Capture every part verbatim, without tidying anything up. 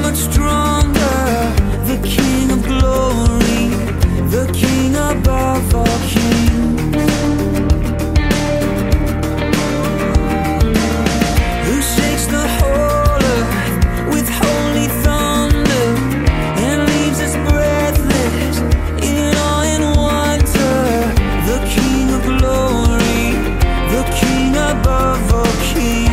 much stronger, the King of glory, the King above all kings, who shakes the whole earth with holy thunder and leaves us breathless in awe and wonder. The King of glory, the King above all kings.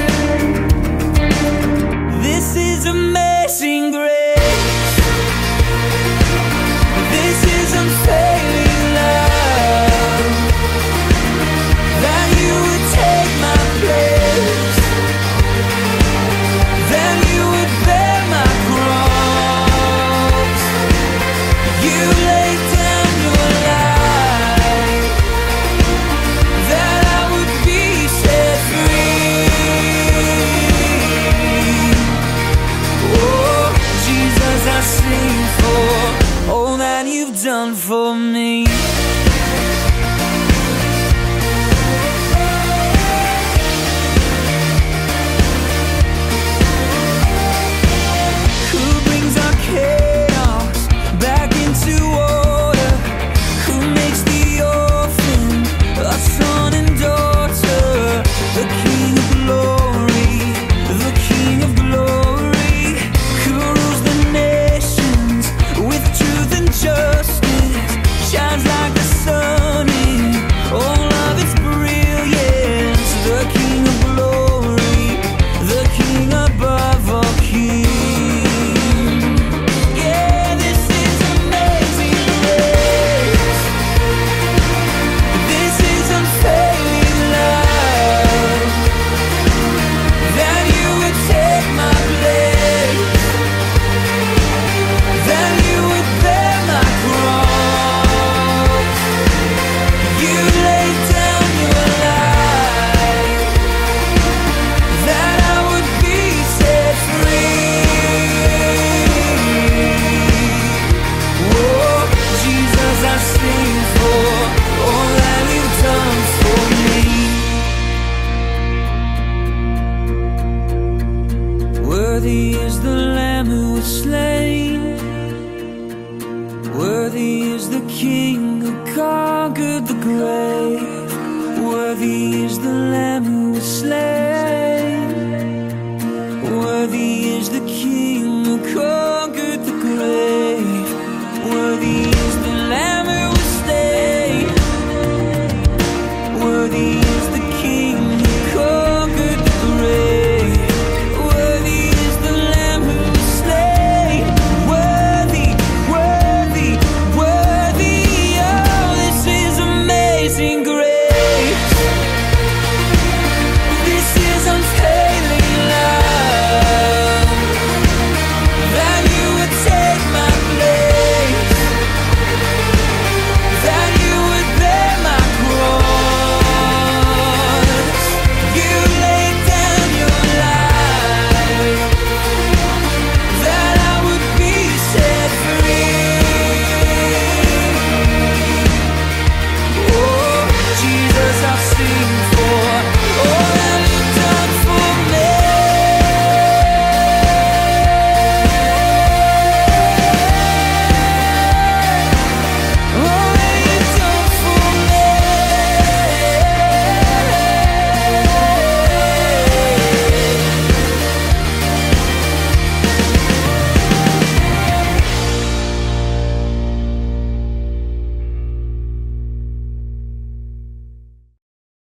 This is amazing grace. This is unfailing love, that you would take my place, that you would bear my cross. You laid down your life, that I would be set free. Oh, Jesus, I sing for all that you've done for me. Who brings our chaos back into order? Who makes the orphan a son and daughter? The King of glory, the King of glory, who rules the nations with truth and justice, shines like the sun in all of its brilliance. The King of glory, the King above all kings. Yeah, this is amazing grace. This is unfailing love, that you would take my place, that you would bear my cross. You laid down your life, that I would be set free. Oh, Jesus, I sing for all that you've done for me. Worthy is the Lamb who was slain, worthy is the King who conquered the grave. Worthy is the Lamb who was slain, worthy is the King who conquered